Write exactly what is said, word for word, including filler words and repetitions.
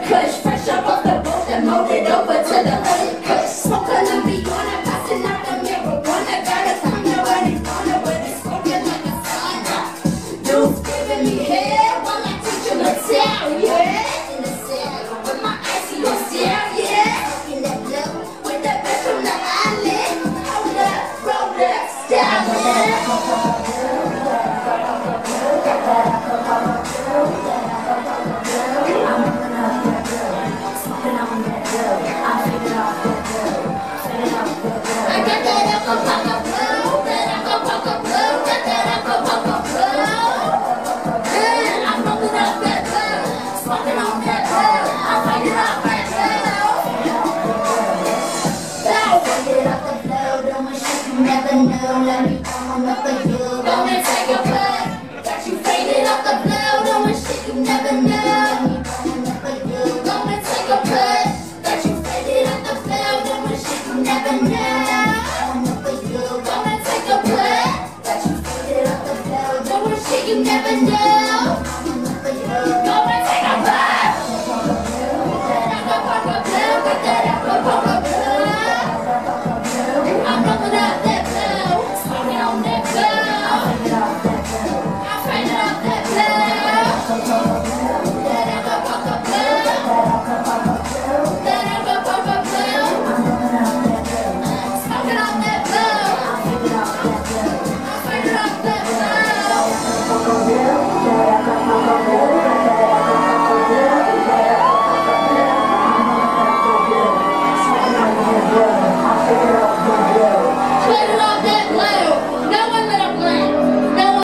Kush, fresh up off the boat and moved it over to the hood. Kush, smoke a little bit, wanna passing out the marijuana. Got a tongue already on it, but it's smoking like a sauna. Dude's giving me head while I teach him a tell, yeah. In the cell, with my icy on stare, yeah. In that blow, with that bitch from the island. Hold up, roll up, style, yeah. Never know, let me come up for you. Go and take a bud. Got you faded off the blow, doing shit you never know.